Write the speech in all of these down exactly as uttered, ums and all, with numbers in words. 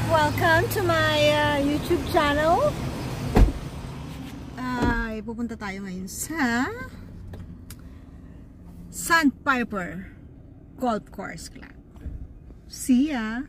Welcome to my uh, YouTube channel. Ay, uh, pupunta tayo ngayon sa Sandpiper Golf Course Club. See ya!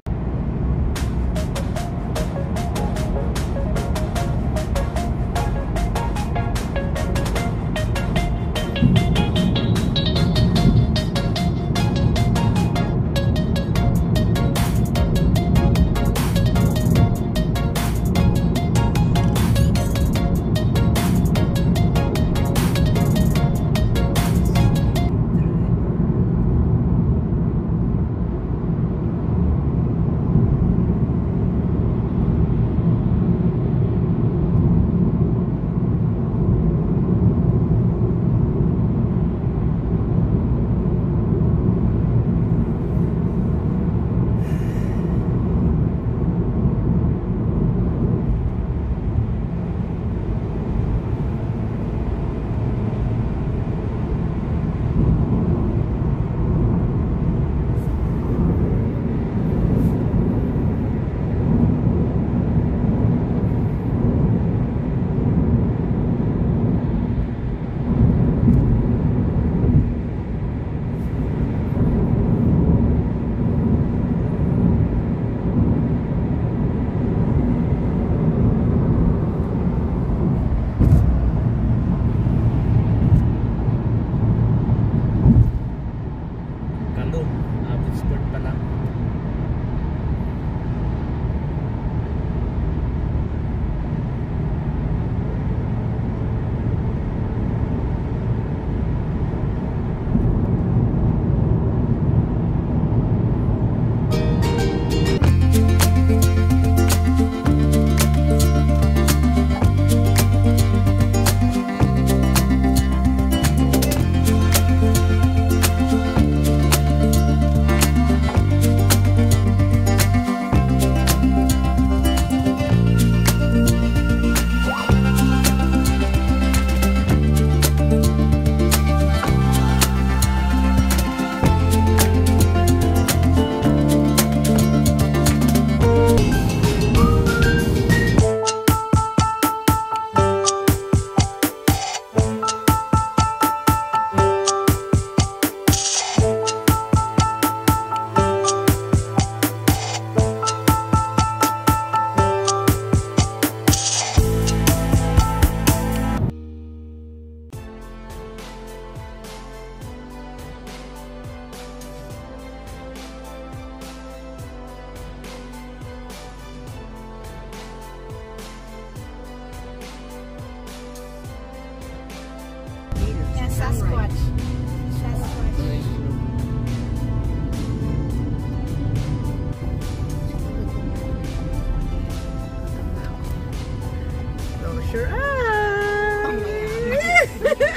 Sasquatch. Sasquatch. Close your eyes.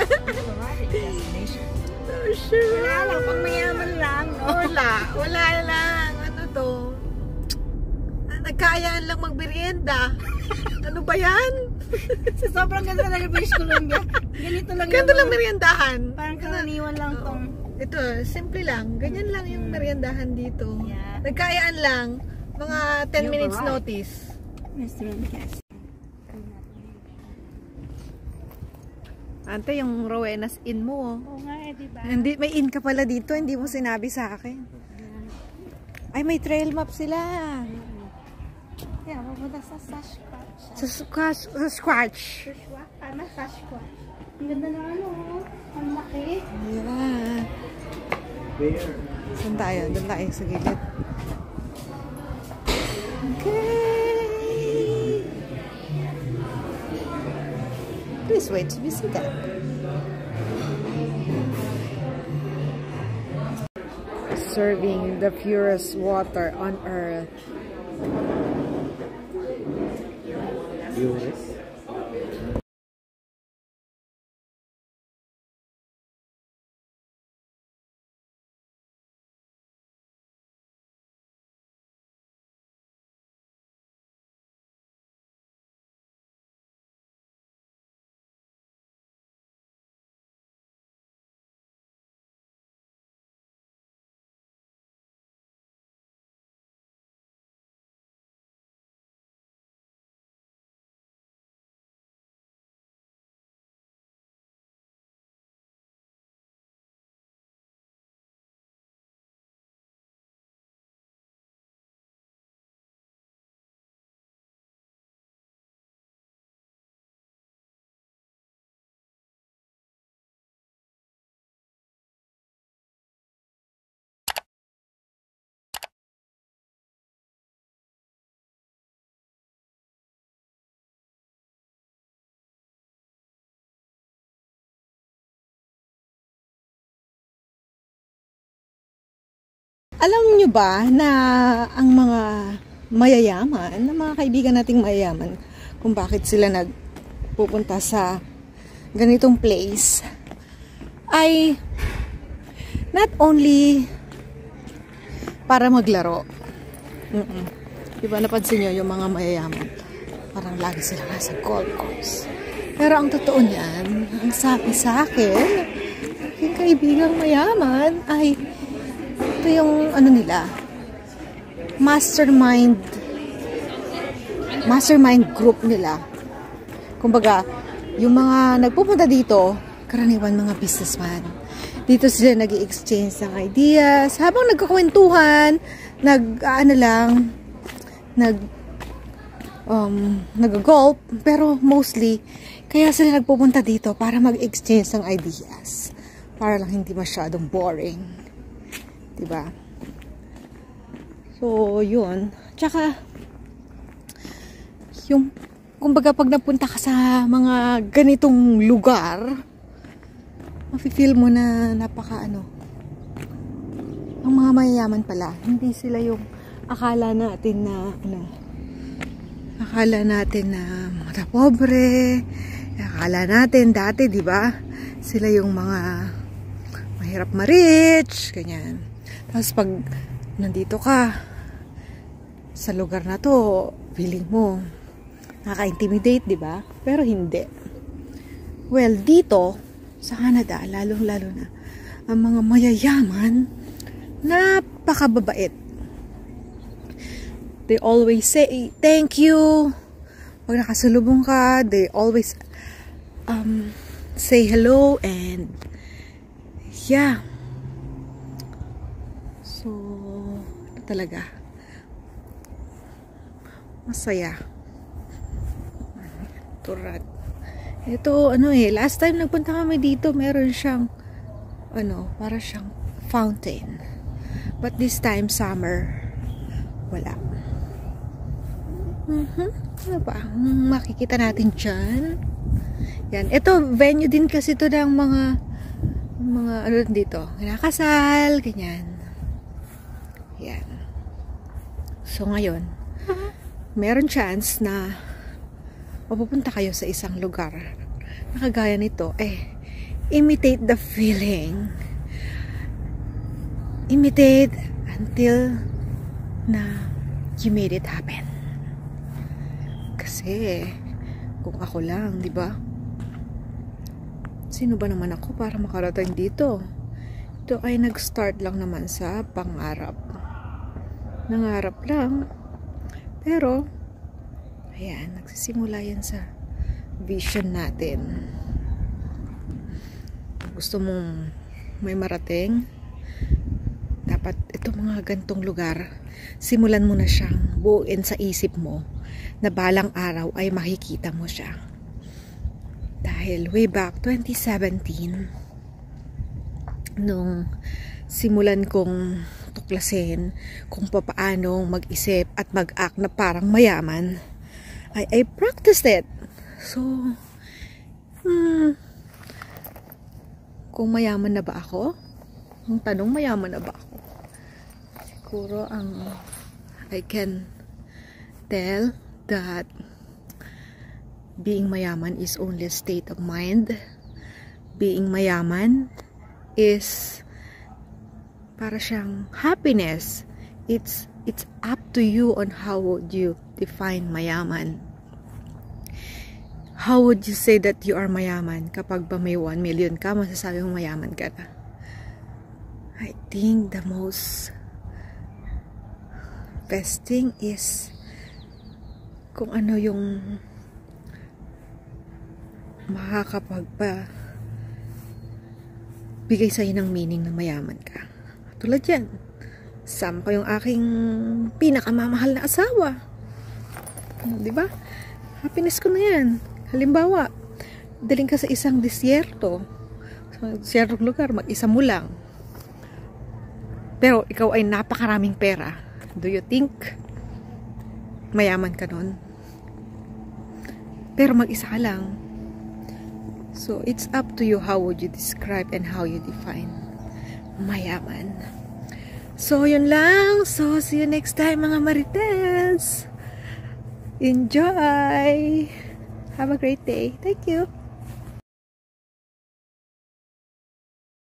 Close your eyes. Wala lang, pang mayaman lang. No? Wala, wala lang. Ano to? Nagkayaan lang magmerienda. Ano ba yan? Sa sobrang ganda ng British Columbia. Ganito lang. Ganito lang meriendahan. Parang karaniwan lang uh, tong. Ito, simple lang. Ganyan lang yung meriendahan dito. Yeah. Nagkayaan lang. Mga ten You're minutes right. notice. Restaurant cast. Ante, yung Rowenas in mo. Oh. Oo nga eh, diba? Hindi, may in ka pala dito. Hindi mo sinabi sa akin. Ay, may trail map sila. Yeah, pupunta sa Sasquatch. Sa Sasquatch. Sasquatch. Sasquatch? Tama, Sasquatch. Ang ganda na ano, ang laki. Yeah. Saan tayo? Doon tayo sa gilid. Okay. Please wait to be seated. Serving the purest water on earth. Purest. Alam nyo ba na ang mga mayayaman, na mga kaibigan nating mayayaman, kung bakit sila nagpupunta sa ganitong place, ay not only para maglaro. Mm-mm. Diba napansin nyo yung mga mayayaman? Parang lagi sila nasa golf course. Pero ang totoo niyan, ang sabi sa akin, aking kaibigang mayaman, ay ito yung ano nila, mastermind mastermind group nila. Kumbaga, yung mga nagpupunta dito, karaniwan mga businessman. Dito sila nag-i-exchange ng ideas, habang nagkakwentuhan, nag, ano lang, nag, um, nag-golf, pero mostly, kaya sila nagpupunta dito para mag-exchange ng ideas. Para lang hindi masyadong boring. Diba? So, yun. Tsaka, yung, kumbaga pag napunta ka sa mga ganitong lugar, mafe-feel mo na napaka ano, ang mga mayayaman pala, hindi sila yung akala natin na ano, akala natin na mga pobre, akala natin dati, di ba? Sila yung mga mahirap ma-rich, ganyan. Tapos pag nandito ka sa lugar na to, feeling mo nakaka-intimidate, di ba? Pero hindi. Well, dito sa Canada, lalong-lalo na ang mga mayayaman, napakababait. They always say thank you. Pag nakasalubong ka, they always um, say hello and yeah. So, ito talaga. Masaya. Turat. Ito, ano eh, last time nagpunta kami dito, meron siyang, ano, para siyang fountain. But this time, summer, wala. Mm-hmm. Ano ba? Makikita natin dyan. Yan. Ito, venue din kasi ito ng mga, mga, ano dito, kinakasal, ganyan. Yan. So, ngayon, meron chance na mapupunta kayo sa isang lugar na kagaya nito, eh, imitate the feeling. Imitate until na you made it happen. Kasi, kung ako lang, di ba? Sino ba naman ako para makarating dito? Ito ay nag-start lang naman sa pangarap. Nangarap lang. Pero, ayan, nagsisimula yan sa vision natin. Gusto mong may marating, dapat ito mga gantong lugar, simulan mo na siyang buuin sa isip mo na balang araw ay makikita mo siya. Dahil way back twenty seventeen, nung simulan kong tuklasin kung papaano mag-isip at mag-act na parang mayaman, I, I practiced it. So, hmm, kung mayaman na ba ako? Ang tanong, mayaman na ba ako? Siguro, ang I can tell that being mayaman is only a state of mind. Being mayaman is para siyang happiness. It's it's up to you on how would you define mayaman. How would you say that you are mayaman? Kapag ba may one million ka, masasabi mong mayaman ka na. I think the most best thing is kung ano yung makakapagpa bigay sa'yo ng meaning na mayaman ka. Tulad yan, sama ko yung aking pinakamamahal na asawa. Ano, di ba? Happiness ko na yan. Halimbawa, daling ka sa isang disyerto, sa disyertong lugar, mag-isa mo lang. Pero ikaw ay napakaraming pera. Do you think mayaman ka nun? Pero mag-isa ka lang. So, it's up to you how would you describe and how you define mayaman. So, yun lang. So, see you next time mga Marites. Enjoy! Have a great day. Thank you.